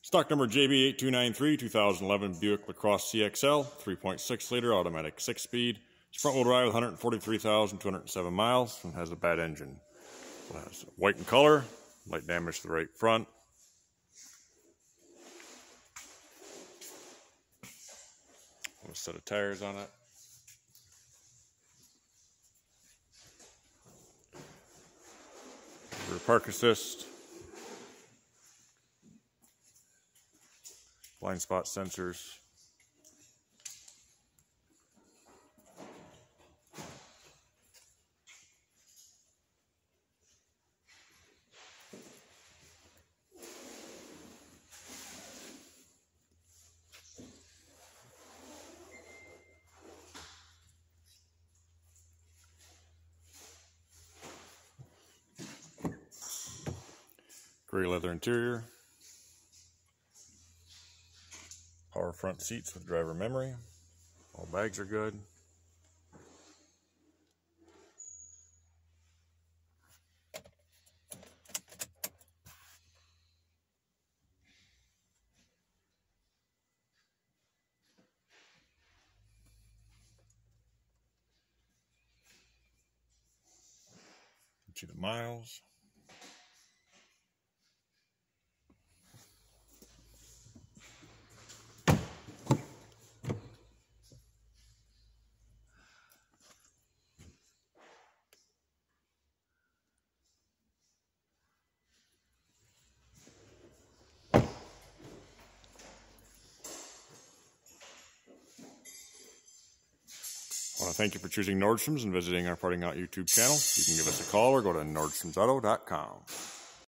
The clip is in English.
Stock number Jb8293, 2011 Buick Lacrosse Cxl, 3.6 liter automatic 6-speed. It's front wheel drive with 143,207 miles and has a bad engine. It has white in color, light damage to the right front. A set of tires on it. Rear park assist. Blind spot sensors. Gray leather interior. Power front seats with driver memory. All bags are good. See the miles. I want to thank you for choosing Nordstrom's and visiting our Parting Out YouTube channel. You can give us a call or go to nordstromsauto.com.